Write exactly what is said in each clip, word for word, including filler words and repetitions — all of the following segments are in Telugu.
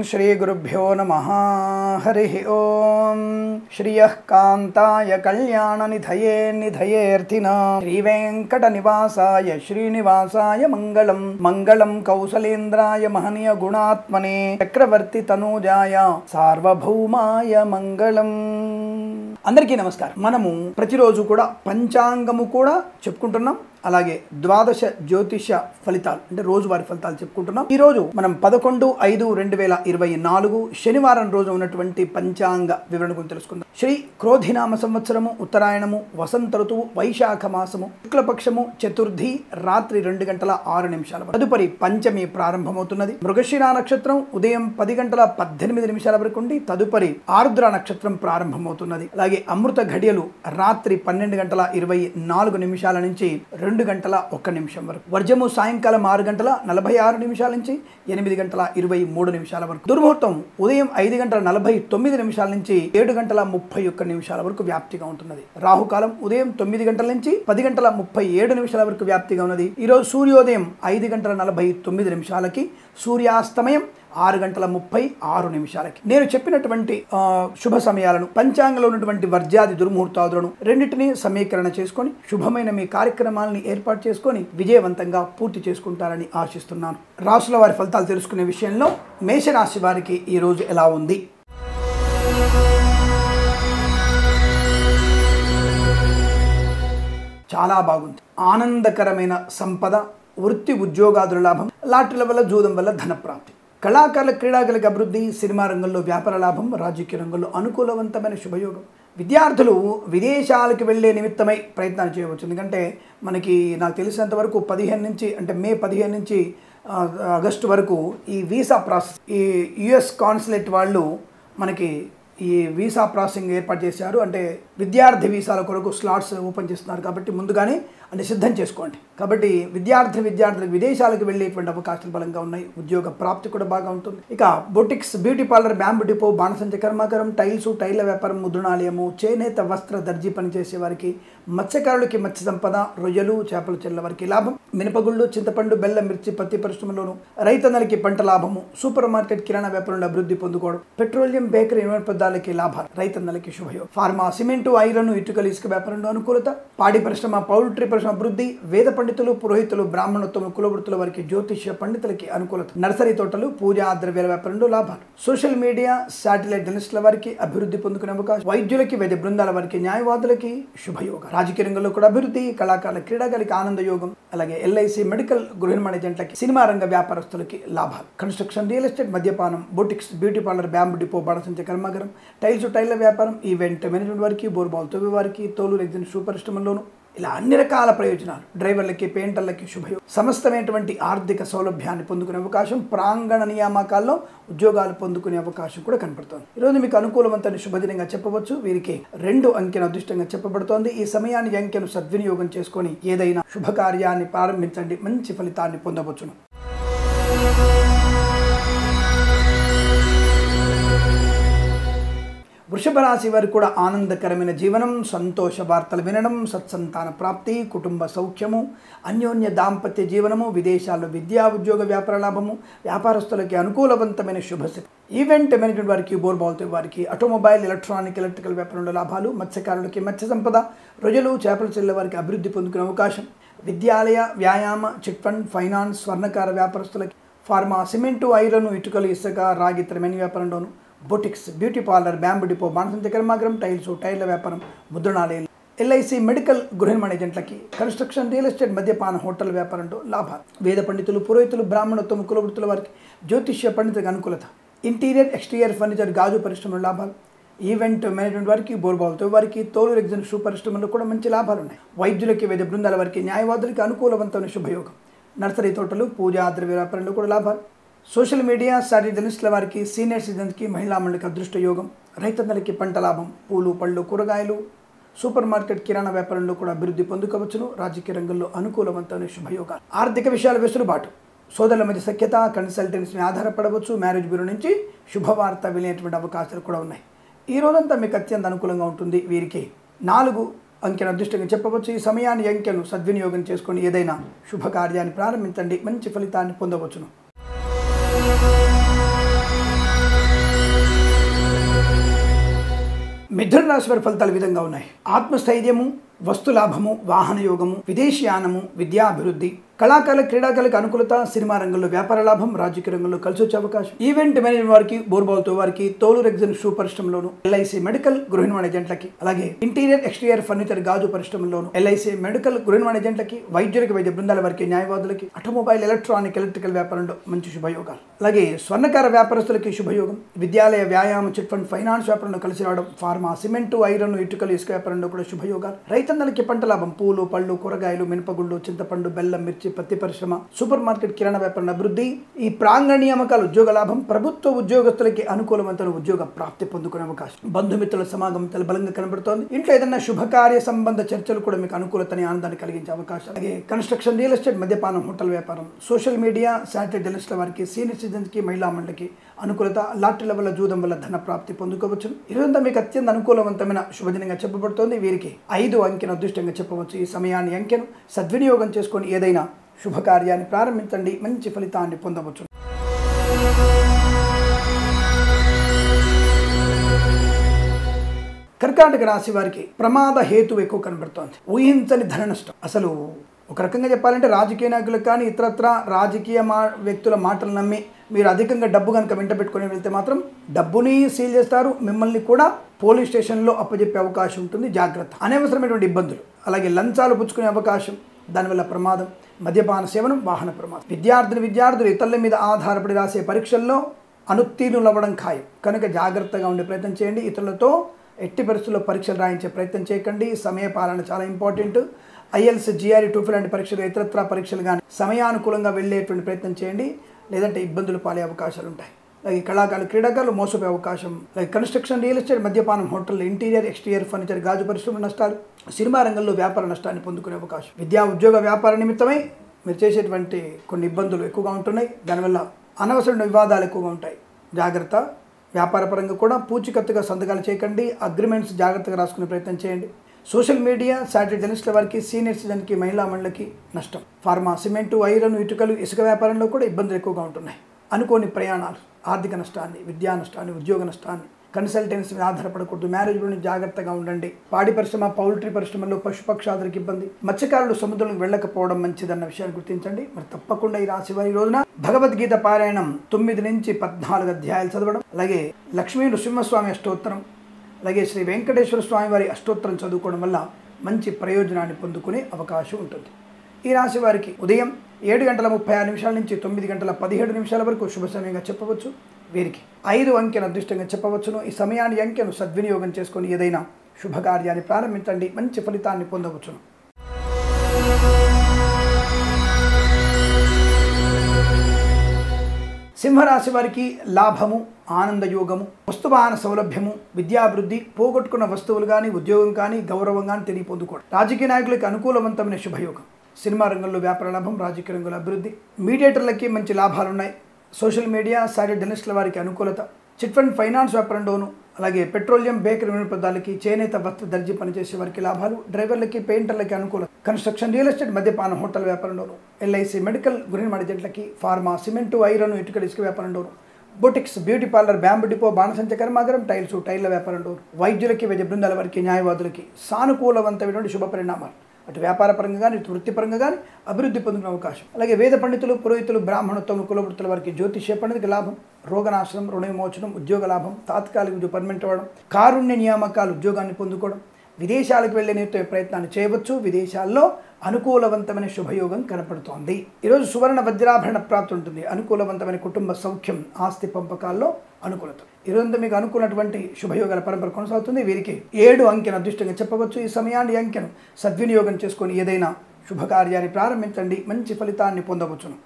श्री गुरुभ्यो नमः। हरि ओम। श्रियः कांताय कल्याणनिधये निधयेऽर्थिनां श्रीवेंकटनिवासाय श्रीनिवासाय मंगलम मंगलम कौसलेन्द्राय महनीय गुणात्मने चक्रवर्ती तनूजाय सार्वभौमाय मंगलम। అందరికీ నమస్కారం। మనము ప్రతిరోజు కూడా పంచాంగము కూడా చెప్పుకుంటున్నాం, అలాగే ద్వాదశ జ్యోతిష ఫలితాలు అంటే రోజువారి ఫలితాలు చెప్పుకుంటున్నాం। ఈ రోజు మనం పదకొండు ఐదు రెండు వేల ఇరవై నాలుగు శనివారం రోజు ఉన్నటువంటి పంచాంగ వివరణ గురించి తెలుసుకుందాం। శ్రీ క్రోధినామ సంవత్సరము, ఉత్తరాయణము, వసంత ఋతువు, వైశాఖ మాసము, శుక్లపక్షము, చతుర్థి రాత్రి రెండు గంటల ఆరు నిమిషాల వరకు, తదుపరి పంచమి ప్రారంభమవుతున్నది। మృగశిర నక్షత్రం ఉదయం పది గంటల పద్దెనిమిది నిమిషాల వరకు ఉండి తదుపరి ఆరుద్ర నక్షత్రం ప్రారంభమవుతున్నది। అలాగే అమృత ఘడియలు రాత్రి పన్నెండు గంటల ఇరవై నాలుగు నిమిషాల నుంచి రెండు గంటల ఒక్క నిమిషం వరకు, వర్జము సాయంకాలం ఆరు గంటల నలభై ఆరు నిమిషాల నుంచి ఎనిమిది గంటల ఇరవై మూడు నిమిషాల వరకు, దుర్ముహూర్తం ఉదయం ఐదు గంటల నలభై తొమ్మిది నిమిషాల నుంచి ఏడు గంటల ముప్పై ఒక్క నిమిషాల వరకు వ్యాప్తిగా ఉంటున్నది। రాహుకాలం ఉదయం తొమ్మిది గంటల నుంచి పది గంటల ముప్పై ఏడు నిమిషాల వరకు వ్యాప్తిగా ఉన్నది। ఈరోజు సూర్యోదయం ఐదు గంటల నలభై తొమ్మిది నిమిషాలకి, సూర్యాస్తమయం ఆరు గంటల ముప్పై ఆరు నిమిషాలకి। నేను చెప్పినటువంటి శుభ సమయాలను, పంచాంగంలో ఉన్నటువంటి వర్జాది దుర్ముహూర్తాదులను రెండింటినీ సమీకరణ చేసుకొని శుభమైన మీ కార్యక్రమాలని ఏర్పాటు చేసుకొని విజయవంతంగా పూర్తి చేసుకుంటారని ఆశిస్తున్నాను। రాశుల వారి ఫలితాలు తెలుసుకునే విషయంలో మేషరాశి వారికి ఈ రోజు ఎలా ఉంది? చాలా బాగుంది। ఆనందకరమైన సంపద, వృత్తి ఉద్యోగాదుల లాభం, లాటరీల వల్ల జూదం వల్ల ధనప్రాప్తి, కళాకారుల క్రీడాకులకు అభివృద్ధి, సినిమా రంగంలో వ్యాపార లాభం, రాజకీయ రంగంలో అనుకూలవంతమైన శుభయోగం। విద్యార్థులు విదేశాలకు వెళ్ళే నిమిత్తమై ప్రయత్నాలు చేయవచ్చు। ఎందుకంటే మనకి నాకు తెలిసినంత వరకు పదిహేను నుంచి అంటే మే పదిహేను నుంచి ఆగస్టు వరకు ఈ వీసా ప్రాసెస్, ఈ యుఎస్ కాన్సులేట్ వాళ్ళు మనకి ఈ వీసా ప్రాసెసింగ్ ఏర్పాటు చేశారు। అంటే విద్యార్థి వీసాల కొరకు స్లాట్స్ ఓపెన్ చేస్తున్నారు కాబట్టి ముందుగానే అంటే సిద్ధం చేసుకోండి। కాబట్టి విద్యార్థి విద్యార్థులకు విదేశాలకు వెళ్ళేటువంటి అవకాశాలు బలంగా ఉన్నాయి। ఉద్యోగ ప్రాప్తి కూడా బాగా ఉంటుంది। ఇక boutiques, beauty parlour, bamboo depot, బాణసంచ కర్మాగారం, టైల్స్, టైళ్ల వ్యాపారం, ముద్రణాలయము, చేనేత వస్త్ర దర్జీ పనిచేసే వారికి, మత్స్యకారులకి మత్స్య సంపద, రొయ్యలు చేపలు చెల్ల వారికి లాభం, మినపగుళ్ళు, చింతపండు, బెల్లం, మిర్చి, పత్తి పరిశ్రమలోను రైతన్నలకి పంట లాభము, సూపర్ మార్కెట్, కిరాణా వ్యాపారంలో అభివృద్ధి పొందుకోవడం, పెట్రోలియం, బేకరీ, ఇనుప పదార్థాలకి లాభాలు, రైతన్నలకి శుభయోగం, ఫార్మా, సిమెంటు, ఐరన్, ఇటుకలు, ఇసుక వ్యాపారంలో అనుకూలత, పాడి పరిశ్రమ, పౌల్ట్రీ పరిశ్రమ అభివృద్ధి, వేద పండితులు, పురోహితులు, బ్రాహ్మణోత్తములు, కులవృత్తుల వారికి, జ్యోతిష్య పండితులకి అనుకూలత, నర్సరీ తోటలు, పూజా ద్రవ్యాల వ్యాపారంలో లాభాలు, సోషల్ మీడియా, శాటిలైట్ జర్నలిస్టుల వారికి అభివృద్ధి పొందుకునే అవకాశం, వైద్యులకి, వైద్య బృందాల వారికి, న్యాయవాదులకి శుభయోగం, రాజకీయ రంగంలో కూడా అభివృద్ధి, కళాకారుల క్రీడాకారులకి ఆనంద యోగం, అలాగే ఎల్ఐసి, మెడికల్, గృహ నిర్మాణ ఏజెంట్లకి, సినిమా రంగ వ్యాపారస్తులకి లాభాలు, కన్స్ట్రక్షన్, రియల్ ఎస్టేట్, మద్యపానం, boutiques, beauty parlour, bamboo depot, బాణసంచ కర్మాగారం, టైల్స్, టైళ్ల వ్యాపారం, ఈవెంట్ మేనేజ్మెంట్ వారికి, బోర్బాల్ తవ్వే వారికి, తోలు ఎగ్జిన్ షూ పరిశ్రమలోను ఇలా అన్ని రకాల ప్రయోజనాలు, డ్రైవర్లకి, పెయింటర్లకి శుభయోగం, సమస్తమైనటువంటి ఆర్థిక సౌలభ్యాన్ని పొందుకునే అవకాశం, ప్రాంగణ నియామకాల్లో ఉద్యోగాలు పొందుకునే అవకాశం కూడా కనపడుతోంది। ఈరోజు మీకు అనుకూలవంతమైన శుభదినంగా చెప్పవచ్చు। వీరికి రెండు అంకెను అదృష్టంగా చెప్పబడుతోంది। ఈ సమయాన్ని అంకెను సద్వినియోగం చేసుకొని ఏదైనా శుభకార్యాన్ని ప్రారంభించండి, మంచి ఫలితాన్ని పొందవచ్చును। వృషభ రాశి వారికి కూడా ఆనందకరమైన జీవనం, సంతోష వార్తలు వినడం, సత్సంతాన ప్రాప్తి, కుటుంబ సౌఖ్యము, అన్యోన్య దాంపత్య జీవనము, విదేశాల్లో విద్యా ఉద్యోగ వ్యాపార లాభము, వ్యాపారస్తులకి అనుకూలవంతమైన శుభశక్తి, ఈవెంట్ మేనేజ్మెంట్ వారికి, బోర్బాల్తో వారికి, ఆటోమొబైల్, ఎలక్ట్రానిక్, ఎలక్ట్రికల్ వ్యాపారంలో లాభాలు, మత్స్యకారులకి మత్స్య సంపద, రొయ్యలు చేపలు చెల్లె వారికి అభివృద్ధి పొందుకునే అవకాశం, విద్యాలయ, వ్యాయామ, చిట్ ఫండ్, ఫైనాన్స్, స్వర్ణకార వ్యాపారస్తులకి, ఫార్మా, సిమెంటు, ఐరన్, ఇటుకలు, ఇసుక, రాగి, త్రమేణి వ్యాపారంలోను, boutiques, beauty parlour, bamboo depot, బాణసంచ కర్మాగారం, టైల్స్, టైళ్ల వ్యాపారం, ముద్రణాలయాలు, ఎల్ఐసి, మెడికల్, గృహ నిర్మాణ ఏజెంట్లకి, కన్స్ట్రక్షన్, రియల్ ఎస్టేట్, మద్యపాన, హోటల్ వ్యాపారంలో లాభాలు, వేద పండితులు, పురోహితులు, బ్రాహ్మణోత్తమ, కులవృత్తుల వారికి, జ్యోతిష్య పండితులకు అనుకూలత, ఇంటీరియర్, ఎక్స్టీరియర్ ఫర్నిచర్, గాజు పరిశ్రమలో లాభాలు, ఈవెంట్ మేనేజ్మెంట్ వారికి, బోర్బాల్తో వారికి, తోలు ఎగ్జిన్ షూ పరిశ్రమలో కూడా మంచి లాభాలు ఉన్నాయి, వైద్యులకి, వైద్య బృందాల వారికి, న్యాయవాదులకి అనుకూలవంతమైన శుభయోగం, నర్సరీ తోటలు, పూజా ద్రవ్య వ్యాపారంలో కూడా లాభాలు, సోషల్ మీడియా, శాటిలైట్ జర్నలిస్టుల వారికి, సీనియర్ సిటిజన్స్కి, మహిళా మండలికి అదృష్ట యోగం, రైతన్నలకి పంట లాభం, పూలు, పళ్ళు, కూరగాయలు, సూపర్ మార్కెట్, కిరాణా వ్యాపారంలో కూడా అభివృద్ధి పొందుకోవచ్చును। రాజకీయ రంగంలో అనుకూలవంతమైన శుభయోగాలు, ఆర్థిక విషయాల వెసులుబాటు, సోదరుల మధ్య సఖ్యత, కన్సల్టెన్సీని ఆధారపడవచ్చు, మ్యారేజ్ బ్యూరో నుంచి శుభవార్త వినేటువంటి అవకాశాలు కూడా ఉన్నాయి। ఈ రోజంతా మీకు అత్యంత అనుకూలంగా ఉంటుంది। వీరికి నాలుగు అంకెను అదృష్టంగా చెప్పవచ్చు। ఈ సమయాన్ని అంకెను సద్వినియోగం చేసుకొని ఏదైనా శుభకార్యాన్ని ప్రారంభించండి, మంచి ఫలితాన్ని పొందవచ్చును। మిథున రాశి వారి ఫలితాలు ఈ విధంగా ఉన్నాయి. ఆత్మస్థైర్యము, వస్తులాభము, వాహన యోగము, విదేశీయానము, విద్యాభివృద్ధి, కళాకారుల క్రీడాకారులకు అనుకూలత, సినిమా రంగంలో వ్యాపార లాభం, రాజకీయ రంగంలో కలిసి వచ్చే అవకాశం, ఈవెంట్ మేనేజ్మెంట్ వారికి, బోర్బాల్తో వారికి, తోలు రెగ్జిన్ షూ పరిశ్రమలోను, ఎల్ఐసి మెడికల్ గృహ నిర్మాణ ఏజెంట్లకి, అలాగే ఇంటీరియర్ ఎక్స్టీరియర్ ఫర్నిచర్ గాజు పరిశ్రమలోను, ఎల్ఐసి మెడికల్ గృహ నిర్మాణ ఏజెంట్లకి, వైద్యులకి, వైద్య బృందాల వారికి, న్యాయవాదులకి, ఆటోమొబైల్, ఎలక్ట్రానిక్, ఎలక్ట్రికల్ వ్యాపారంలో మంచి శుభయోగాలు, అలాగే స్వర్ణకార వ్యాపారస్తులకి శుభయోగం, విద్యాలయ, వ్యాయామం, చిట్ ఫండ్, ఫైనాన్స్ వ్యాపారంలో కలిసి రావడం, ఫార్మా, సిమెంటు, ఐరన్, ఇటుకలు, ఇసుక వ్యాపారంలో కూడా శుభయోగాలు, రైతన్నలకి పంట లాభం, పూలు, పళ్ళు, కూరగాయలు, మినపగుళ్ళు, చింతపండు, బెల్లం, మిర్చి, పత్తి పరిశ్రమ, సూపర్ మార్కెట్, కిరాణా వ్యాపారం అభివృద్ధి, ఈ ప్రాంగణ నియామకాలు, ఉద్యోగ లాభం, ప్రభుత్వ ఉద్యోగస్తులకి అనుకూలవంతమైన ఉద్యోగ ప్రాప్తి పొందుకునే అవకాశం, బంధుమిత్రుల సమాగమం చాలా బలంగా కనబడుతోంది. ఇంట్లో ఏదైనా శుభకార్య సంబంధ చర్చలు కూడా మీకు అనుకూలతని, ఆనందాన్ని కలిగించే అవకాశం, అలాగే కన్స్ట్రక్షన్, రియల్ ఎస్టేట్, మద్యపానం, హోటల్ వ్యాపారం, సోషల్ మీడియా, శాటిలైట్ జర్నలిస్టుల వారికి, సీనియర్ సిటిజన్స్ కి, మహిళా మండలికి అనుకూలత, లాటరీల వల్ల, జూదం వల్ల ధన ప్రాప్తి పొందుకోవచ్చు. ఇదంతా మీకు అత్యంత అనుకూలవంతమైన శుభదినంగా చెప్పబడుతోంది. వీరికి ఐదు అంకెను అదృష్టంగా చెప్పవచ్చు. ఈ సమయాన్ని, అంకెను సద్వినియోగం చేసుకొని ఏదైనా శుభకార్యాన్ని ప్రారంభించండి, మంచి ఫలితాన్ని పొందవచ్చు. కర్కాటక రాశి వారికి ప్రమాద హేతు ఎక్కువ కనబడుతోంది. ఊహించని ధన నష్టం. అసలు ఒక రకంగా చెప్పాలంటే రాజకీయ నాయకులకు కానీ ఇతరత్ర రాజకీయ మా వ్యక్తుల మాటలు నమ్మి మీరు అధికంగా డబ్బు కనుక వెంట పెట్టుకుని వెళ్తే మాత్రం డబ్బుని సీల్ చేస్తారు, మిమ్మల్ని కూడా పోలీస్ స్టేషన్లో అప్పచెప్పే అవకాశం ఉంటుంది. జాగ్రత్త. అనవసరమైనటువంటి ఇబ్బందులు, అలాగే లంచాలు పుచ్చుకునే అవకాశం, దానివల్ల ప్రమాదం, మద్యపాన సేవనం, వాహన ప్రమాదం. విద్యార్థులు విద్యార్థులు ఇతరుల మీద ఆధారపడి రాసే పరీక్షల్లో అనుత్తీర్ణులు అవ్వడం ఖాయం కనుక జాగ్రత్తగా ఉండే ప్రయత్నం చేయండి. ఇతరులతో ఎట్టి పరిస్థితుల్లో పరీక్షలు రాయించే ప్రయత్నం చేయకండి. సమయ పాలన చాలా ఇంపార్టెంట్. ఐఎల్స్, జిఆర్ఈ, టూఫెల్ లాంటి పరీక్షలు, ఇతరత్ర పరీక్షలు కానీ సమయానుకూలంగా వెళ్ళేటువంటి ప్రయత్నం చేయండి, లేదంటే ఇబ్బందులు పాలే అవకాశాలు ఉంటాయి. అలాగే కళాకారులు, క్రీడాకారులు మోసపోయే అవకాశం, అలాగే కన్స్ట్రక్షన్, రియల్ ఎస్టేట్, మద్యపానం, హోటల్, ఇంటీరియర్ ఎక్స్టీరియర్ ఫర్నిచర్, గాజు పరిశ్రమ నష్టాలు, సినిమా రంగంలో వ్యాపార నష్టాన్ని పొందుకునే అవకాశం, విద్యా, ఉద్యోగ, వ్యాపార నిమిత్తమై మీరు చేసేటువంటి కొన్ని ఇబ్బందులు ఎక్కువగా ఉంటున్నాయి. దానివల్ల అనవసరమైన వివాదాలు ఎక్కువగా ఉంటాయి. జాగ్రత్త. వ్యాపార పరంగా కూడా పూచికత్తుగా సంతకాలు చేయకండి. అగ్రిమెంట్స్ జాగ్రత్తగా రాసుకునే ప్రయత్నం చేయండి. సోషల్ మీడియా, శాటిలైట్ జర్నలిస్టుల వారికి, సీనియర్ సిటిజన్కి, మహిళా మండలికి నష్టం. ఫార్మా, సిమెంటు, ఐరన్, ఇటుకలు, ఇసుక వ్యాపారంలో కూడా ఇబ్బందులు ఎక్కువగా ఉంటున్నాయి. అనుకోని ప్రయాణాలు, ఆర్థిక నష్టాన్ని, విద్యా నష్టాన్ని, ఉద్యోగ నష్టాన్ని, కన్సల్టెన్సీ మీద ఆధారపడకూడదు. మ్యారేజ్లోని జాగ్రత్తగా ఉండండి. పాడి పరిశ్రమ, పౌల్ట్రీ పరిశ్రమలో పశుపక్షాదులకు ఇబ్బంది, మత్స్యకారులు సముద్రంలోకి వెళ్ళకపోవడం మంచిదన్న విషయాన్ని గుర్తించండి. మరి తప్పకుండా ఈ రాశి వారి రోజున భగవద్గీత పారాయణం తొమ్మిది నుంచి పద్నాలుగు అధ్యాయాలు చదవడం, అలాగే లక్ష్మీ నృసింహస్వామి అష్టోత్తరం, అలాగే శ్రీ వెంకటేశ్వర స్వామి వారి అష్టోత్తరం చదువుకోవడం వల్ల మంచి ప్రయోజనాన్ని పొందుకునే అవకాశం ఉంటుంది. ఈ రాశి వారికి ఉదయం ఏడు గంటల ముప్పై ఆరు నిమిషాల నుంచి తొమ్మిది గంటల పదిహేడు నిమిషాల వరకు శుభ సమయంగా చెప్పవచ్చు. వీరికి ఐదు అంకెను అదృష్టంగా చెప్పవచ్చును. ఈ సమయాన్ని, అంకెను సద్వినియోగం చేసుకొని ఏదైనా శుభకార్యాన్ని ప్రారంభించండి, మంచి ఫలితాన్ని పొందవచ్చును. సింహరాశి వారికి లాభము, ఆనందయోగము, వస్తువాహన సౌలభ్యము, విద్యాభివృద్ధి, పోగొట్టుకున్న వస్తువులు కానీ, ఉద్యోగం కానీ, గౌరవం కానీ తిరిగి పొందుకోవడం, రాజకీయ నాయకులకు అనుకూలవంతమైన శుభయోగం, సినిమా రంగంలో వ్యాపార లాభం, రాజకీయ రంగంలో అభివృద్ధి, మీడియేటర్లకి మంచి లాభాలు ఉన్నాయి. సోషల్ మీడియా, శాటిలైట్ జర్నలిస్టుల వారికి అనుకూలత, చిట్ ఫండ్, ఫైనాన్స్ వ్యాపారంలోను, అలాగే పెట్రోలియం, బేకరీ వినియోగదారులకి, చేనేత, వస్త్ర, దర్జీ పనిచేసే వారికి లాభాలు, డ్రైవర్లకి, పెయింటర్లకి అనుకూలత, కన్స్ట్రక్షన్, రియల్ ఎస్టేట్, మద్యపానం, హోటల్ వ్యాపారంలోను, ఎల్ఐసి మెడికల్ గృహ నిర్మాణ ఏజెంట్లకి, ఫార్మా, సిమెంటు, ఐరన్, ఇటుకలు, ఇసుక వ్యాపారంలోను, boutiques, beauty parlour, bamboo depot, బాణసంచ కర్మాగారం, టైల్స్, టైర్ల వ్యాపారంలో, వైద్యులకి, వైద్య బృందాల వారికి, న్యాయవాదులకి సానుకూలవంతమైనటువంటి శుభ పరిణామాలు. అటు వ్యాపార పరంగా కానీ, ఇటు వృత్తిపరంగా కానీ అభివృద్ధి పొందుకునే అవకాశం. అలాగే వేద పండితులు, పురోహితులు, బ్రాహ్మణత్వం, కులవృత్తుల వారికి జ్యోతిష్య పండితులకు లాభం, రోగనాశనం, రుణ విమోచనం, ఉద్యోగ లాభం, తాత్కాలిక ఉద్యోగ పర్మనెంట్ అవ్వడం, కారుణ్య నియామకాలు, ఉద్యోగాన్ని పొందుకోవడం, విదేశాలకు వెళ్ళే నేత ప్రయత్నాన్ని చేయవచ్చు. విదేశాల్లో అనుకూలవంతమైన శుభయోగం కనపడుతోంది. ఈరోజు సువర్ణ వజ్రాభరణ ప్రాప్తి ఉంటుంది. అనుకూలవంతమైన కుటుంబ సౌఖ్యం, ఆస్తి పంపకాల్లో అనుకూలత. ఈరోజు మీకు అనుకున్నటువంటి శుభయోగాల పరంపర కొనసాగుతుంది. వీరికి ఏడు అంకెను అదృష్టంగా చెప్పవచ్చు. ఈ సమయాన్ని, అంకెను సద్వినియోగం చేసుకొని ఏదైనా శుభకార్యాన్ని ప్రారంభించండి, మంచి ఫలితాన్ని పొందవచ్చును.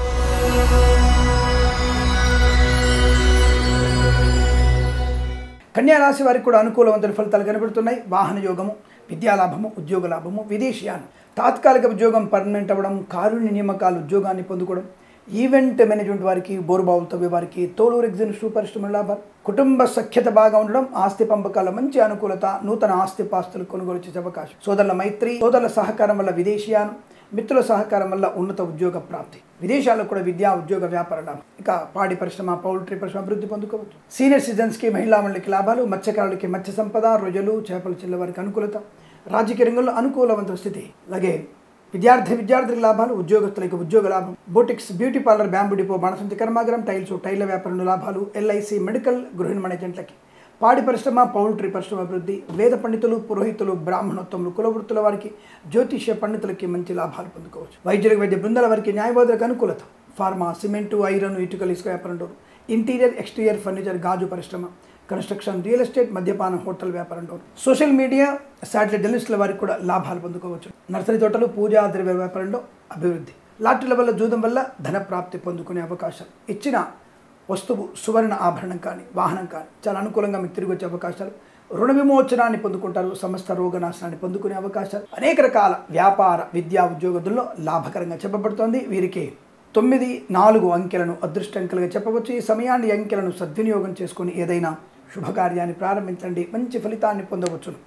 కన్యా రాశి వారికి కూడా అనుకూలవంతమైన ఫలితాలు కనబడుతున్నాయి. వాహన యోగము, విద్యాలాభము, ఉద్యోగ లాభము, విదేశీయానం, తాత్కాలిక ఉద్యోగం పర్మనెంట్ అవ్వడం, కారుణ్య నియామకాలు, ఉద్యోగాన్ని పొందుకోవడం, ఈవెంట్ మేనేజ్మెంట్ వారికి, బోరుబావులతో వారికి, తోలు రెగ్జిన్ షూ పరిశ్రమ లాభాలు, కుటుంబ సఖ్యత బాగా ఉండడం, ఆస్తి పంపకాల మంచి అనుకూలత, నూతన ఆస్తి పాస్తులు కొనుగోలు చేసే అవకాశం, సోదరుల మైత్రి, సోదరుల సహకారం వల్ల విదేశీయానం, మిత్రుల సహకారం వల్ల ఉన్నత ఉద్యోగ ప్రాప్తి, విదేశాల్లో కూడా విద్యా ఉద్యోగ వ్యాపార లాభం. ఇక పాడి పరిశ్రమ, పౌల్ట్రీ పరిశ్రమ అభివృద్ధి పొందుకోవచ్చు. సీనియర్ సిటిజన్స్కి, మహిళా మండలికి లాభాలు, మత్స్యకారులకి మత్స్య సంపద, రొయ్యలు, చేపల చెల్ల వారికి అనుకూలత, రాజకీయ రంగంలో అనుకూలవంతమైన స్థితి. అలాగే విద్యార్థి విద్యార్థులకు లాభాలు, ఉద్యోగస్తులకు ఉద్యోగ లాభం, boutiques, beauty parlour, bamboo depot, బాణసంచి కర్మాగారం, టైల్స్, టైళ్ల వ్యాపారంలో లాభాలు, ఎల్ఐసి, మెడికల్, గృహిణి మేనేజెంట్లకి, పాడి పరిశ్రమ, పౌల్ట్రీ పరిశ్రమ అభివృద్ధి, వేద పండితులు, పురోహితులు, బ్రాహ్మణోత్తములు, కులవృత్తుల వారికి, జ్యోతిష్య పండితులకి మంచి లాభాలు పొందుకోవచ్చు. వైద్యులకు, వైద్య బృందాల వారికి, న్యాయవాదులకు అనుకూలత, ఫార్మా, సిమెంటు, ఐరన్, ఇటుకలు, ఇసుక వ్యాపారం, ఇంటీరియర్, ఎక్స్టీరియర్ ఫర్నిచర్, గాజు పరిశ్రమ, కన్స్ట్రక్షన్, రియల్ ఎస్టేట్, మద్యపానం, హోటల్ వ్యాపారం, సోషల్ మీడియా, శాటిలైట్ జర్నలిస్టుల వారికి కూడా లాభాలు పొందుకోవచ్చు. నర్సరీ తోటలు, పూజా ద్రవ్య వ్యాపారంలో అభివృద్ధి, లాటరీల వల్ల, జూదం వల్ల ధన ప్రాప్తి పొందుకునే అవకాశాలు, ఇచ్చిన వస్తువు సువర్ణ ఆభరణం కానీ, వాహనం కానీ చాలా అనుకూలంగా మీకు తిరిగి వచ్చే అవకాశాలు, రుణ విమోచనాన్ని పొందుకుంటారు, సమస్త రోగనాశనాన్ని పొందుకునే అవకాశాలు, అనేక రకాల వ్యాపార, విద్యా ఉద్యోగదుల్లో లాభకరంగా చెప్పబడుతోంది. వీరికి తొమ్మిది నాలుగు అంకెలను అదృష్ట అంకెలుగా చెప్పవచ్చు. ఈ సమయాన్ని, అంకెలను సద్వినియోగం చేసుకుని ఏదైనా శుభకార్యాన్ని ప్రారంభించండి, మంచి ఫలితాన్ని పొందవచ్చును.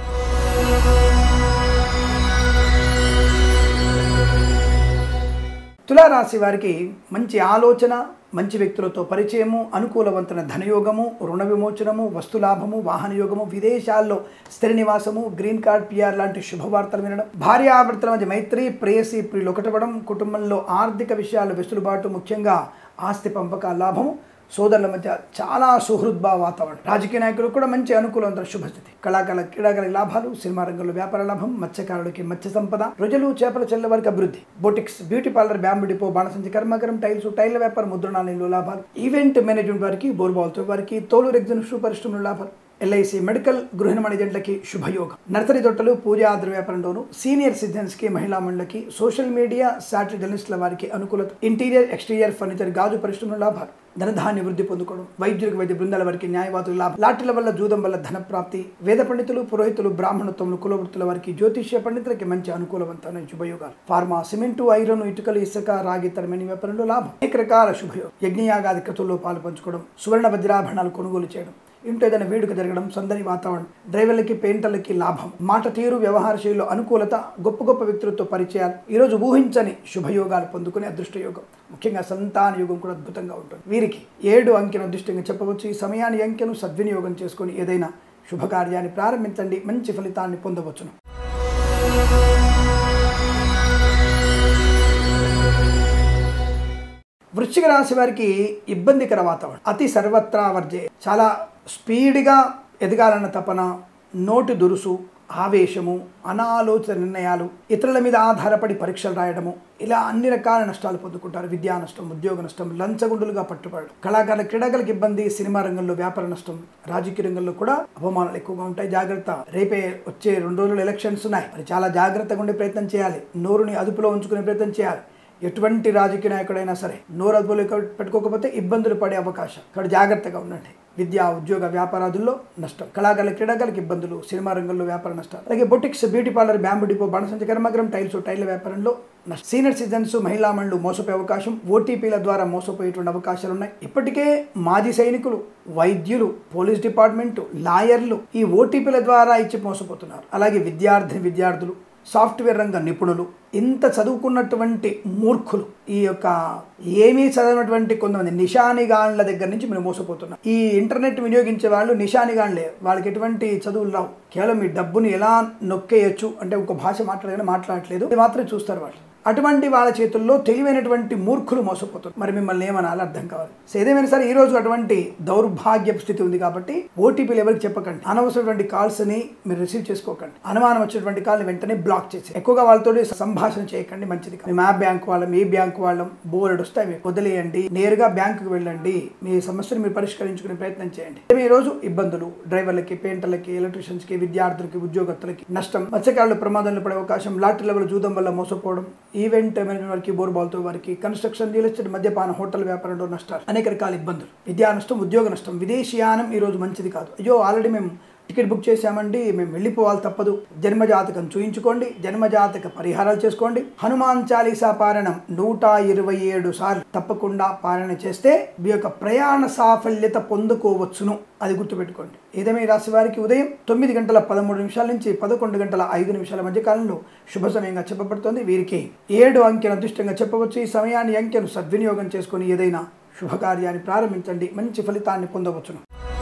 తులారాశి వారికి మంచి ఆలోచన, మంచి వ్యక్తులతో పరిచయము, అనుకూలవంతమైన ధనయోగము, రుణ విమోచనము, వస్తులాభము, వాహన యోగము, విదేశాల్లో స్థిర నివాసము, గ్రీన్ కార్డ్, పిఆర్ లాంటి శుభవార్తలు వినడం, భార్యాభర్తల మధ్య మైత్రి, ప్రేయసి ప్రియులు ఒకటవడం, కుటుంబంలో ఆర్థిక విషయాలు వెసులుబాటు, ముఖ్యంగా ఆస్తి పంపకాల లాభము, సోదరుల మధ్య చాలా సుహృద్భావ వాతావరణం, రాజకీయ నాయకులు కూడా మంచి అనుకూలవంతమైన శుభస్థితి, కళాకారుల క్రీడాకారుల లాభాలు, సినిమా రంగంలో వ్యాపార లాభం, మత్స్యకారులకి మత్స్య సంపద, రొయ్యలు, చేపల చెల్ల వారికి అభివృద్ధి, boutiques, beauty parlour, bamboo depot, బాణసంచి కర్మాగారం, టైల్స్, టైళ్ల వ్యాపారం, ముద్రణాలయంలో లాభాలు, ఈవెంట్ మేనేజ్మెంట్ వారికి, బోర్బాల్తో వారికి, తోలు రెగ్జిన్ షూ పరిశ్రమలో లాభాలు, ఎల్ఐసి, మెడికల్, గృహిణి మేనేజెంట్లకి శుభయోగం, నర్సరీ తొట్టలు, పూజా ద్రవ్య వ్యాపారంలోను, సీనియర్ సిటిజన్స్కి, మహిళా మండలికి, సోషల్ మీడియా, శాటిలైట్ జర్నలిస్టుల వారికి అనుకూలత, ఇంటీరియర్, ఎక్స్టీరియర్ ఫర్నిచర్, గాజు పరిశ్రమలో లాభాలు, ధనధాన్య వృద్ధి పొందుకోవడం, వైద్యులకు, వైద్య బృందాల వారికి, న్యాయవాదుల లాభం, లాటరీల వల్ల, జూదం వల్ల ధన ప్రాప్తి, వేద పండితులు, పురోహితులు, బ్రాహ్మణోత్తములు, కులవృత్తుల వారికి, జ్యోతిష్య పండితులకి మంచి అనుకూలవంతమైన శుభయోగాలు, ఫార్మా, సిమెంటు, ఐరన్, ఇటుకలు, ఇసుక, రాగి తరమైన వ్యాపారంలో లాభం, అనేక రకాల శుభయోగం, యజ్ఞయాగాది క్రతుల్లో పాలు పంచుకోవడం, సువర్ణ వజ్రాభరణాలు కొనుగోలు చేయడం, ఇంట్లో ఏదైనా వేడుక జరగడం, సందడి వాతావరణం, డ్రైవర్లకి, పెయింటర్లకి లాభం, మాట తీరు, వ్యవహార శైలిలో అనుకూలత, గొప్ప గొప్ప వ్యక్తులతో పరిచయాలు, ఈరోజు ఊహించని శుభయోగాలు పొందుకునే అదృష్ట యోగం, ముఖ్యంగా సంతాన యోగం కూడా అద్భుతంగా ఉంటుంది. వీరికి ఏడు అంకెను అదృష్టంగా చెప్పవచ్చు. ఈ సమయాన్ని, అంకెను సద్వినియోగం చేసుకుని ఏదైనా శుభకార్యాన్ని ప్రారంభించండి, మంచి ఫలితాన్ని పొందవచ్చును. వృశ్చిక రాశి వారికి ఇబ్బందికర వాతావరణం, అతి సర్వత్రా వర్జే, చాలా స్పీడ్గా ఎదగాలన్న తపన, నోటి దురుసు, ఆవేశము, అనాలోచిత నిర్ణయాలు, ఇతరుల మీద ఆధారపడి పరీక్షలు రాయడము, ఇలా అన్ని రకాల నష్టాలు పొందుకుంటారు. విద్యా నష్టం, ఉద్యోగ నష్టం, లంచగుండులుగా పట్టుబడడం, కళాకారుల క్రీడాకారులకు ఇబ్బంది, సినిమా రంగంలో వ్యాపార నష్టం, రాజకీయ రంగంలో కూడా అవమానాలు ఎక్కువగా ఉంటాయి. జాగ్రత్త, రేపే వచ్చే రెండు రోజులు ఎలక్షన్స్ ఉన్నాయి, మరి చాలా జాగ్రత్తగా ఉండే ప్రయత్నం చేయాలి, నోరుని అదుపులో ఉంచుకునే ప్రయత్నం చేయాలి. ఎటువంటి రాజకీయ నాయకుడైనా సరే నోరు అదుపులో పెట్టుకోకపోతే ఇబ్బందులు పడే అవకాశం, ఇక్కడ జాగ్రత్తగా ఉండండి. విద్యా ఉద్యోగ వ్యాపారాదుల్లో నష్టం, కళాకారుల క్రీడాకారులకు ఇబ్బందులు, సినిమా రంగంలో వ్యాపార నష్టాలు, అలాగే boutiques, beauty parlour, bamboo depot, బాణసంచి కర్మాగారం, టైల్స్, టైళ్ల వ్యాపారంలో నష్టం, సీనియర్ సిటిజన్స్, మహిళా మండలు మోసపోయే అవకాశం, ఓటీపీల ద్వారా మోసపోయేటువంటి అవకాశాలు ఉన్నాయి. ఇప్పటికే మాజీ సైనికులు, వైద్యులు, పోలీస్ డిపార్ట్మెంటు, లాయర్లు ఈ ఓటీపీల ద్వారా ఇచ్చి మోసపోతున్నారు. అలాగే విద్యార్థి విద్యార్థులు, సాఫ్ట్వేర్ రంగ నిపుణులు, ఇంత చదువుకున్నటువంటి మూర్ఖులు, ఈ యొక్క ఏమీ చదివినటువంటి కొంతమంది నిషానిగాన్ల దగ్గర నుంచి మీరు మోసపోతున్నారు. ఈ ఇంటర్నెట్ వినియోగించే వాళ్ళు నిషానిగాన్లే, వాళ్ళకి ఎటువంటి చదువులు రావు, కేవలం మీ డబ్బుని ఎలా నొక్కేయచ్చు అంటే ఒక భాష మాట్లాడగానే మాట్లాడట్లేదు, ఇది మాత్రం చూస్తారు వాళ్ళు. అటువంటి వాళ్ళ చేతుల్లో తెలివైనటువంటి మూర్ఖులు మోసపోతారు. మరి మిమ్మల్ని ఏమనాలి అర్థం కావాలి. సో ఏదేమైనా సరే ఈ రోజు అటువంటి దౌర్భాగ్యపు స్థితి ఉంది కాబట్టి ఓటీపీలు ఎవరికి చెప్పకండి, అనవసరమైన కాల్స్ని మీరు రిసీవ్ చేసుకోకండి, అనుమానం వచ్చినటువంటి కాల్ని వెంటనే బ్లాక్ చేసి ఎక్కువగా వాళ్ళతో సంభాషణ చేయకండి, మంచిది. మేము ఆ బ్యాంక్ వాళ్ళం, ఈ బ్యాంక్ వాళ్ళం, బోర్డు వస్తాయి మీకు వదిలేయండి, నేరుగా బ్యాంకుకి వెళ్ళండి, మీ సమస్యను మీరు పరిష్కరించుకునే ప్రయత్నం చేయండి. ఈ రోజు ఇబ్బందులు, డ్రైవర్లకి, పెయింటర్లకి, ఎలక్ట్రీషియన్స్కి, విద్యార్థులకి, ఉద్యోగస్తులకి నష్టం, మత్స్యకారులు ప్రమాదంలో పడే అవకాశం, లాటరీ లెవెల్ జూదం వల్ల మోసపోవడం, ఈవెంట్ మేనేజ్మెంట్ వారికి, బోర్బాల్తో వారికి, కన్స్ట్రక్షన్, రియల్ ఎస్టేట్, మద్యపాన, హోటల్ వ్యాపారంలో నష్టాలు, అనేక రకాల ఇబ్బందులు, విద్యా నష్టం, ఉద్యోగ నష్టం, విదేశీయానం ఈ రోజు మంచిది కాదు. అయ్యో ఆల్రెడీ మేము టికెట్ బుక్ చేశామండి, మేము వెళ్ళిపోవాలి తప్పదు. జన్మజాతకం చూయించుకోండి, జన్మజాతక పరిహారాలు చేసుకోండి. హనుమాన్ చాలీసా పారాయణం నూట ఇరవై ఏడు సార్లు తప్పకుండా పారాయణ చేస్తే మీ యొక్క ప్రయాణ సాఫల్యత పొందుకోవచ్చును. అది గుర్తుపెట్టుకోండి. ఏదేమీ రాశి వారికి ఉదయం తొమ్మిది గంటల పదమూడు నిమిషాల నుంచి పదకొండు గంటల ఐదు నిమిషాల మధ్య కాలంలో శుభ సమయంగా చెప్పబడుతోంది. వీరికి ఏడు అంకెను అదృష్టంగా చెప్పవచ్చు. ఈ సమయాన్ని అంకెను సద్వినియోగం చేసుకుని ఏదైనా శుభకార్యాన్ని ప్రారంభించండి, మంచి ఫలితాన్ని పొందవచ్చును.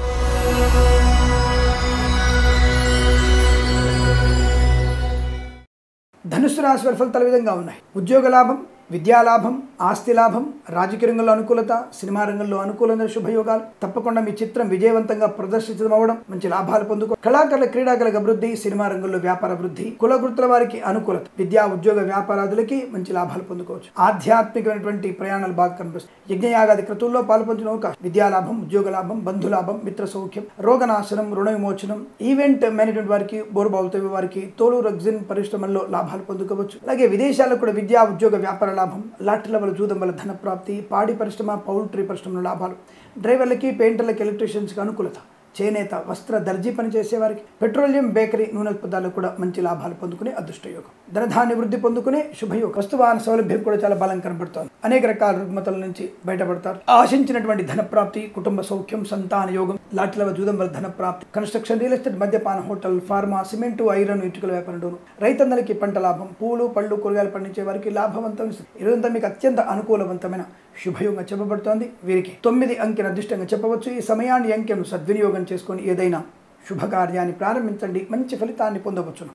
ధనుస్సు రాశి వారి ఫలితాలు విధంగా ఉన్నాయి. ఉద్యోగ లాభం, విద్యాలాభం, ఆస్తి లాభం, రాజకీయ రంగంలో అనుకూలత, సినిమా రంగంలో అనుకూలమైన శుభయోగాలు. తప్పకుండా మీ చిత్రం విజయవంతంగా ప్రదర్శించడం, మంచి లాభాలు పొందుకో. కళాకారుల క్రీడాకారులకు అభివృద్ధి, సినిమా రంగంలో వ్యాపార అభివృద్ధి, కుల వృత్తుల వారికి అనుకూలత, విద్యా ఉద్యోగ వ్యాపారాదులకి మంచి లాభాలు పొందుకోవచ్చు. ఆధ్యాత్మికమైనటువంటి ప్రయాణాలు బాగా కనిపిస్తాయి. యజ్ఞయాగాది క్రతువుల్లో పాల్పంచిన అవకాశం, విద్యాలాభం, ఉద్యోగ లాభం, బంధులాభం, మిత్ర సౌఖ్యం, రోగనాశనం, రుణ విమోచనం, ఈవెంట్ మేనేజ్మెంట్ వారికి, బోర్బావుతవి వారికి, తోలు రగ్జిన్ పరిశ్రమల్లో లాభాలు పొందుకోవచ్చు. అలాగే విదేశాల్లో కూడా విద్యా ఉద్యోగ వ్యాపార లాభం, లాటరీల వల్ల జూదం వల్ల ధన ప్రాప్తి, పాడి పరిశ్రమ, పౌల్ట్రీ పరిశ్రమలో లాభాలు, డ్రైవర్లకి, పెయింటర్లకి, ఎలక్ట్రీషియన్స్కి అనుకూలత, చేనేత, వస్త్ర, దర్జీ పని చేసేవారికి, పెట్రోలియం, బేకరీ, నూనె ఉత్పత్తుల్లో కూడా మంచి లాభాలు పొందుకునే అదృష్టయోగం. ధనధాన్య వృద్ధి పొందుకునే శుభయోగం. వస్తువాహన సౌలభ్యం కూడా చాలా బలం కనబడుతోంది. అనేక రకాల రుగ్మతల నుంచి బయటపడతారు. ఆశించినటువంటి ధన ప్రాప్తి, కుటుంబ సౌఖ్యం, సంతాన యోగం, లాటరీల జూదం వల్ల ధన ప్రాప్తి, కన్స్ట్రక్షన్, రియల్ ఎస్టేట్, మద్యపాన, హోటల్, ఫార్మా, సిమెంటు, ఐరన్, ఇటుకల వ్యాపారం, రైతన్నలకి పంట లాభం, పూలు, పళ్ళు, కూరగాయలు పండించే వారికి లాభవంతం. ఇదంతా మీకు అత్యంత అనుకూలవంతమైన శుభయోగంగా చెప్పబడుతోంది. వీరికి తొమ్మిది అంకెను అదృష్టంగా చెప్పవచ్చు. ఈ సమయాన్ని అంకెను సద్వినియోగం చేసుకొని ఏదైనా శుభకార్యాన్ని ప్రారంభించండి, మంచి ఫలితాన్ని పొందవచ్చును.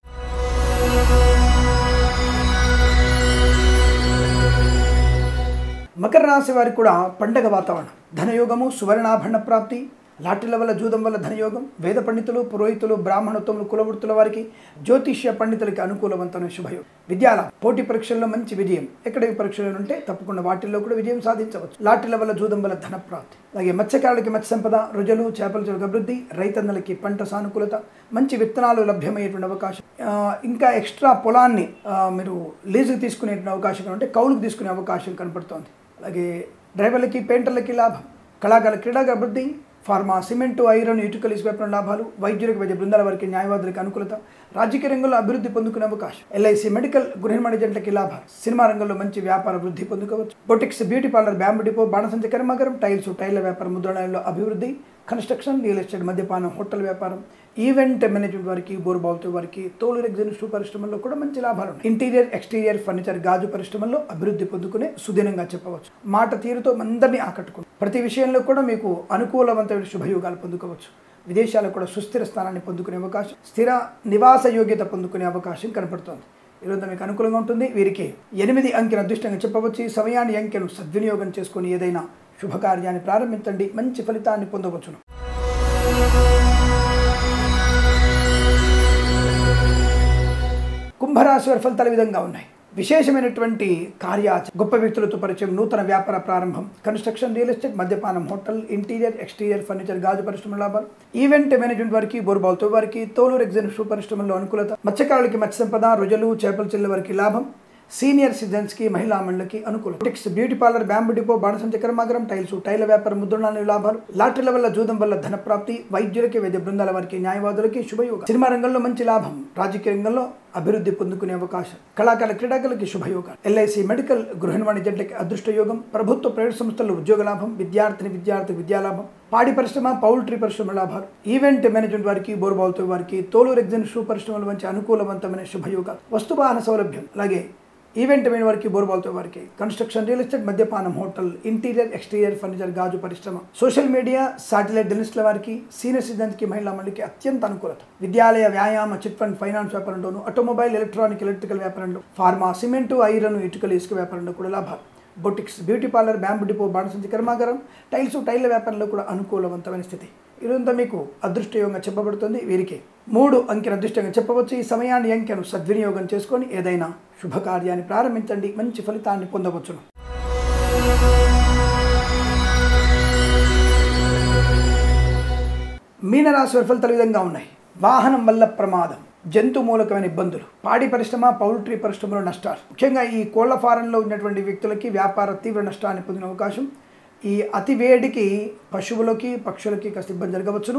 మకర రాశి వారికి కూడా పండగ వాతావరణం, ధనయోగము, సువర్ణాభరణ ప్రాప్తి, లాటరీల వల్ల జూదం వల్ల ధనయోగం, వేద పండితులు, పురోహితులు, బ్రాహ్మణత్వములు, కులవృత్తుల వారికి, జ్యోతిష్య పండితులకి అనుకూలవంతమైన శుభయోగం. విద్యాలాభం, పోటీ పరీక్షల్లో మంచి విజయం. ఎక్కడ పరీక్షలు ఉంటే తప్పకుండా వాటిల్లో కూడా విజయం సాధించవచ్చు. లాటరీల వల్ల జూదం వల్ల ధన ప్రాప్తి. అలాగే మత్స్యకారులకి మత్స్య సంపద, రుజలు, చేపల చెరుకు అభివృద్ధి, రైతన్నలకి పంట సానుకూలత, మంచి విత్తనాలు లభ్యమయ్యేటువంటి అవకాశం. ఇంకా ఎక్స్ట్రా పొలాన్ని మీరు లీజుకు తీసుకునేటువంటి అవకాశం అంటే కౌలుకు తీసుకునే అవకాశం కనపడుతోంది. అలాగే డ్రైవర్లకి, పెయింటర్లకి లాభం, కళాకారుల క్రీడాగా అభివృద్ధి, ఫార్మా, సిమెంటు, ఐరన్, ఇటుకలు, ఇసుక లాభాలు, వైద్యులకు, వైద్య బృందాల వారికి, న్యాయవాదులకు అనుకూలత, రాజకీయ రంగంలో అభివృద్ధి పొందుకునే అవకాశం. ఎల్ఐసి, మెడికల్, గృహ నిర్మాణ జంటలకి లాభాలు, సినిమా రంగంలో మంచి వ్యాపార వృద్ధి పొందుకోవచ్చు. Boutiques, beauty parlour, bamboo depot, బాణసంచ కర్మాగారం, టైల్స్, టైర్ల వ్యాపారం, ముద్రణాలయంలో అభివృద్ధి, కన్స్ట్రక్షన్, రియల్ ఎస్టేట్, మద్యపానం, హోటల్ వ్యాపారం, ఈవెంట్ మేనేజ్మెంట్ వారికి, బోర్బావుతో వారికి, తోలు రెగ్జిన్ షూ పరిశ్రమల్లో కూడా మంచి లాభాలు ఉన్నాయి. ఇంటీరియర్, ఎక్స్టీరియర్, ఫర్నిచర్, గాజు పరిశ్రమల్లో అభివృద్ధి పొందుకునే సుదినంగా చెప్పవచ్చు. మాట తీరుతో అందరినీ ఆకట్టుకుంటుంది. ప్రతి విషయంలో కూడా మీకు అనుకూలవంతమైన శుభయోగాలు పొందుకోవచ్చు. విదేశాల్లో కూడా సుస్థిర స్థానాన్ని పొందుకునే అవకాశం, స్థిర నివాస యోగ్యత పొందుకునే అవకాశం కనపడుతోంది. ఈరోజు మీకు అనుకూలంగా ఉంటుంది. వీరికి ఎనిమిది అంకెను అదృష్టంగా చెప్పవచ్చు. ఈ సమయాన్ని అంకెను సద్వినియోగం చేసుకుని ఏదైనా శుభకార్యాన్ని ప్రారంభించండి, మంచి ఫలితాన్ని పొందవచ్చును. కుంభరాశి వారి ఫలితాల విధంగా ఉన్నాయి. విశేషమైనటువంటి కార్యాచరణ, గొప్ప వ్యక్తులతో పరిచయం, నూతన వ్యాపార ప్రారంభం, కన్స్ట్రక్షన్, రియల్ ఎస్టేట్, మద్యపానం, హోటల్, ఇంటీరియర్, ఎక్స్టీరియర్, ఫర్నిచర్, గాజు పరిశ్రమ లాభాలు, ఈవెంట్ మేనేజ్మెంట్ వారికి, బోర్బావుతో వారికి, తోలు రెగ్జిన్ షూ పరిశ్రమల్లో అనుకూలత, మత్స్యకారులకి మత్స్య సంపద, రుజలు, చేపల చెల్లె వారికి లాభం, సీనియర్ సిటిజన్స్కి, మహిళా మండలికి అనుకూలం. Boutiques, beauty parlour, bamboo depot, బాణసంచ కర్మాగారం, టైల్స్, టైర్ల వ్యాపారం, ముద్రణాల లాభాలు, లాటరీల వల్ల జూదం వల్ల ధన ప్రాప్తి, వైద్యులకి, వైద్య బృందాల వారికి, న్యాయవాదులకి శుభయోగం. సినిమా రంగంలో మంచి లాభం, రాజకీయ రంగంలో అభివృద్ధి పొందుకునే అవకాశం, కళాకారుల క్రీడాకారులకి శుభయోగాలు, ఎల్ఐసి, మెడికల్, గృహ నిర్మాణ జంటలకి అదృష్టయోగం, ప్రభుత్వ ప్రైవేట్ సంస్థల్లో ఉద్యోగ లాభం, విద్యార్థిని విద్యార్థి విద్యాలాభం, పాడి పరిశ్రమ, పౌల్ట్రీ పరిశ్రమ లాభాలు, ఈవెంట్ మేనేజ్మెంట్ వారికి, బోర్బావుతో వారికి, తోలు రెగ్జిన్ షూ పరిశ్రమల మంచి అనుకూలవంతమైన శుభయోగాలు, వస్తువాహన సౌలభ్యం, అలాగే ఈవెంట్ అయిన వారికి, బోర్బావుతో వారికి, కన్స్ట్రక్షన్, రియల్ ఎస్టేట్, మద్యపానం, హోటల్, ఇంటీరియర్, ఎక్స్టీరియర్, ఫర్నిచర్, గాజు పరిశ్రమ, సోషల్ మీడియా, శాటిలైట్ జర్నలిస్టుల వారికి, సీనియర్ సిటిజన్స్కి, మహిళా మండలికి అత్యంత అనుకూలత. విద్యాలయ, వ్యాయామ, చిట్ ఫండ్, ఫైనాన్స్ వ్యాపారంలోను, ఆటోమొబైల్, ఎలక్ట్రానిక్, ఎలక్ట్రికల్ వ్యాపారంలో, ఫార్మా, సిమెంటు, ఐరన్, ఇటుకలు, ఇసుక వ్యాపారంలో కూడా లాభాలు. Boutiques, beauty parlour, bamboo depot, బాణసంచి కర్మాగారం, టైల్స్, టైర్ల వ్యాపారంలో కూడా అనుకూలవంతమైన స్థితి. ఇదంతా మీకు అదృష్టయోగంగా చెప్పబడుతుంది. వీరికి మూడు అంకెను అదృష్టంగా చెప్పవచ్చు. ఈ సమయాన్ని అంకెను సద్వినియోగం చేసుకొని ఏదైనా శుభకార్యాన్ని ప్రారంభించండి, మంచి ఫలితాన్ని పొందవచ్చును. మీనరాశి వారి ఫలితాలు విధంగా ఉన్నాయి. వాహనం వల్ల ప్రమాదం, జంతు మూలకమైన ఇబ్బందులు, పాడి పరిశ్రమ, పౌల్ట్రీ పరిశ్రమలో నష్టాలు, ముఖ్యంగా ఈ కోళ్ల ఫారంలో ఉన్నటువంటి వ్యక్తులకి వ్యాపార తీవ్ర నష్టాన్ని పొందిన అవకాశం. ఈ అతి వేడికి పశువులకి, పక్షులకి కాస్త ఇబ్బంది జరగవచ్చును.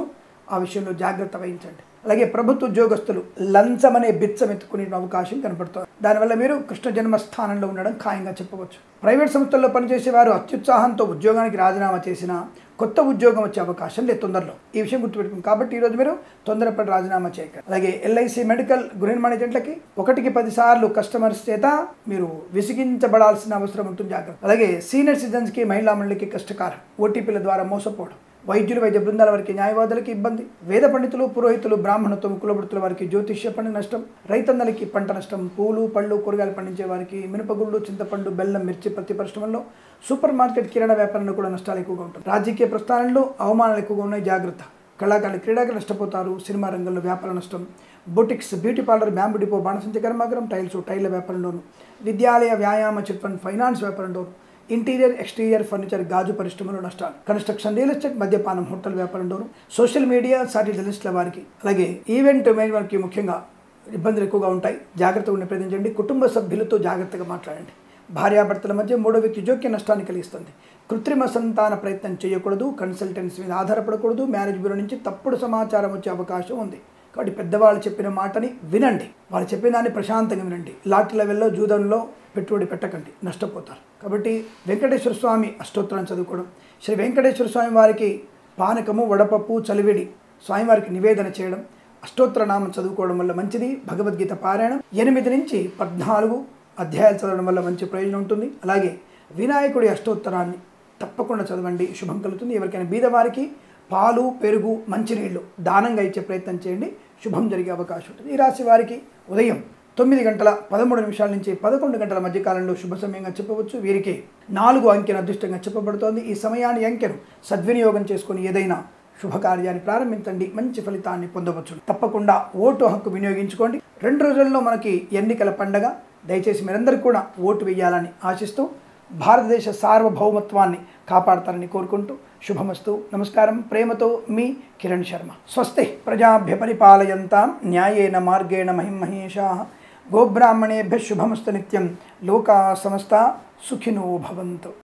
ఆ విషయంలో జాగ్రత్త వహించండి. అలాగే ప్రభుత్వ ఉద్యోగస్తులు లంచం అనే బిచ్చం ఎత్తుకునే అవకాశం కనపడుతుంది. దానివల్ల మీరు కృష్ణ జన్మస్థానంలో ఉండడం ఖాయంగా చెప్పవచ్చు. ప్రైవేట్ సంస్థల్లో పనిచేసే వారు అత్యుత్సాహంతో ఉద్యోగానికి రాజీనామా చేసినా కొత్త ఉద్యోగం వచ్చే అవకాశం లేదు తొందరలో. ఈ విషయం గుర్తుపెట్టుకుంది. కాబట్టి ఈరోజు మీరు తొందరపడి రాజీనామా చేయకండి. అలాగే ఎల్ఐసి మెడికల్ గృహ నిర్మాణేజెంట్లకి ఒకటికి పది సార్లు కస్టమర్స్ చేత మీరు విసిగించబడాల్సిన అవసరం ఉంటుంది, జాగ్రత్త. అలాగే సీనియర్ సిటిజన్స్కి మహిళా మండలికి కష్టకాలం, ఓటీపీల ద్వారా మోసపోవడం, వైద్యులు వైద్య బృందాల వారికి న్యాయవాదులకి ఇబ్బంది, వేద పండితులు పురోహితులు బ్రాహ్మణత్వం కులవృత్తుల వారికి జ్యోతిష్య పండి నష్టం, రైతన్నలకి పంట నష్టం, పూలు పళ్ళు కూరగాయలు పండించే వారికి మినపగుళ్ళు చింతపండు బెల్లం మిర్చి ప్రతి పరిశ్రమల్లో, సూపర్ మార్కెట్ కిరాణా వ్యాపారంలో కూడా నష్టాలు ఎక్కువగా ఉంటుంది. రాజకీయ ప్రస్థానంలో అవమానాలు ఎక్కువగా ఉన్నాయి, జాగ్రత్త. కళాకారులు క్రీడాకారులు నష్టపోతారు. సినిమా రంగంలో వ్యాపార నష్టం, boutiques beauty parlour bamboo depot బాణసంచ కర్మాగారం టైల్స్ టైళ్ల వ్యాపారంలోను, విద్యాలయ వ్యాయామ చిట్ ఫండ్ ఫైనాన్స్ వ్యాపారంలోను, ఇంటీరియర్ ఎక్స్టీరియర్ ఫర్నిచర్ గాజు పరిశ్రమలో నష్టాలు, కన్స్ట్రక్షన్ రియల్ ఎస్టేట్ మద్యపానం హోటల్ వ్యాపారంలోను, సోషల్ మీడియా సాటి జర్నలిస్టుల వారికి అలాగే ఈవెంట్ మేనేజ్మెంట్కి ముఖ్యంగా ఇబ్బందులు ఎక్కువగా ఉంటాయి, జాగ్రత్తగా ఉండే ప్రయత్నించండి. కుటుంబ సభ్యులతో జాగ్రత్తగా మాట్లాడండి. భార్యాభర్తల మధ్య మూడో వ్యక్తి జోక్యం నష్టాన్ని కలిగిస్తుంది. కృత్రిమ సంతాన ప్రయత్నం చేయకూడదు, కన్సల్టెన్సీ మీద ఆధారపడకూడదు, మ్యారేజ్ బ్యూరో నుంచి తప్పుడు సమాచారం వచ్చే అవకాశం ఉంది. కాబట్టి పెద్దవాళ్ళు చెప్పిన మాటని వినండి, వాళ్ళు చెప్పిన దాన్ని ప్రశాంతంగా వినండి. లాట్ లెవెల్లో జూదంలో పెట్టుబడి పెట్టకండి, నష్టపోతారు. కాబట్టి వెంకటేశ్వర స్వామి అష్టోత్తరాన్ని చదువుకోవడం, శ్రీ వెంకటేశ్వర స్వామి వారికి పానకము వడపప్పు చలివిడి స్వామివారికి నివేదన చేయడం, అష్టోత్తర నామం చదువుకోవడం వల్ల మంచిది. భగవద్గీత పారాయణం ఎనిమిది నుంచి పద్నాలుగు అధ్యాయాలు చదవడం వల్ల మంచి ప్రయోజనం ఉంటుంది. అలాగే వినాయకుడి అష్టోత్తరాన్ని తప్పకుండా చదవండి, శుభం కలుగుతుంది. ఎవరికైనా బీదవారికి పాలు పెరుగు మంచినీళ్ళు దానంగా ఇచ్చే ప్రయత్నం చేయండి, శుభం జరిగే అవకాశం ఉంటుంది. ఈ రాశి వారికి ఉదయం తొమ్మిది గంటల పదమూడు నిమిషాల నుంచి పదకొండు గంటల మధ్యకాలంలో శుభ సమయంగా చెప్పవచ్చు. వీరికి నాలుగు అంకెను అదృష్టంగా చెప్పబడుతోంది. ఈ సమయాన్ని అంకెను సద్వినియోగం చేసుకుని ఏదైనా శుభకార్యాన్ని ప్రారంభించండి, మంచి ఫలితాన్ని పొందవచ్చు. తప్పకుండా ఓటు హక్కు వినియోగించుకోండి. రెండు రోజుల్లో మనకి ఎన్నికల పండగ, దయచేసి మీరందరూ కూడా ఓటు వేయాలని ఆశిస్తూ భారతదేశ సార్వభౌమత్వాన్ని కాపాడతారని కోరుకుంటూ శుభమస్తు. నమస్కారం. ప్రేమతో మీ కిరణ్ శర్మ. స్వస్తి ప్రజాభ్య పరిపాలయంతాం న్యాయేన మార్గేణ మహిమహేషాః గోబ్రాహ్మణేభ్యః శుభమస్తు నిత్యం. లోకా సమస్తా సుఖినో భవంతు.